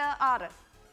6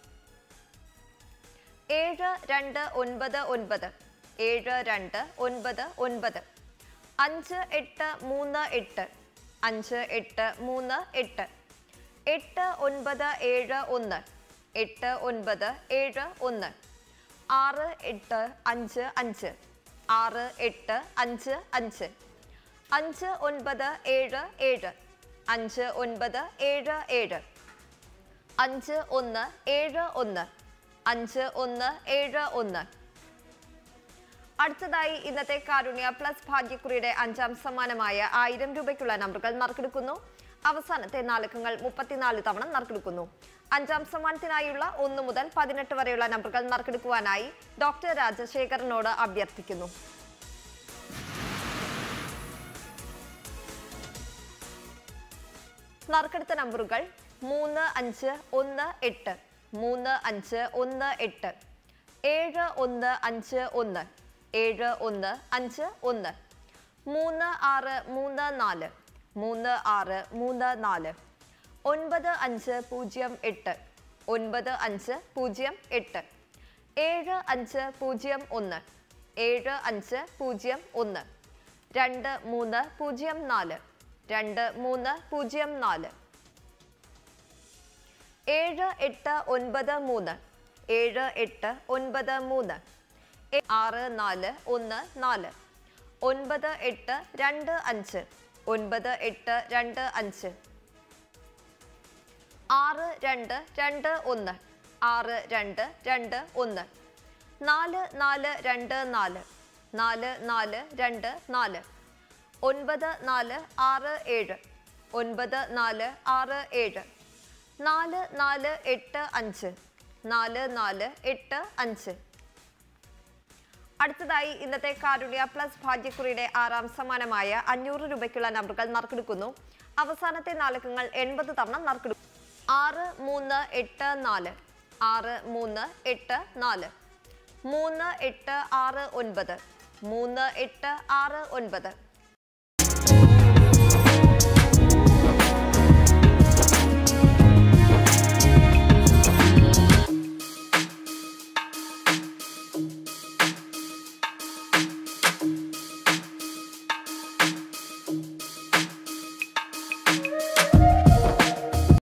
7 2 9 9 7 2 9 9 5 8 3 8 5 8 3 8 8 9 7 1 8 9 7 1 6 8 5 5 6 8 5 5 5 9 7 7 5 9 7 7 5 1 7 1 5 1 7 1 അടുത്തതായി ഇന്നത്തെ കാരുണ്യ പ്ലസ് ഭാഗ്യക്കുറിയുടെ 5ാം സമ്മാനമായ 1000 രൂപയ്ക്കുള്ള നമ്പറുകൾ നറുക്കെടുക്കുന്നു. അവസാനത്തെ 4 അക്കങ്ങൾ 34 തവണ നറുക്കെടുക്കുന്നു. 5ാം സമ്മാനത്തിനായുള്ള 1 മുതൽ 18 വരെയുള്ള നമ്പറുകൾ നറുക്കെടുക്കുവാനായി ഡോക്ടർ രാജശേഖരനോട് അഭ്യർത്ഥിക്കുന്നു. നറുക്കെടുത്ത നമ്പറുകൾ 3 5 1 8 3 5 1 8 7 1 5 1 7 1 5 1 3 6 3 4 3 6 3 4 9 5 0 8 9 5 0 8 7 5 0 1 7 5 0 1 2 3 0 4 2 3 0 4 7 8 9 3 7 8 9 3 6 4 1 4 9 8 2 5 9 8 2 5 6 2 2 1 6 2 2 1 4 4 2 4 4 4 2 4 9 4 6 7 9 4 6 7 4 4 8 5 4 4 8 5 അടുത്തതായി ഇന്നത്തെ കാരുണ്യ പ്ലസ് ഭാഗ്യക്കുറിയുടെ 6ാം സമ്മാനമായ 500 രൂപയ്ക്കുള്ള നമ്പറുകൾ നറുക്കെടുക്കുന്നു. അവസാനത്തെ 4 അക്കങ്ങൾ 80 തവണ നറുക്കെടുക്കും. 6 3 8 4 6 3 8 4 3 8 6 9 3 8 6 9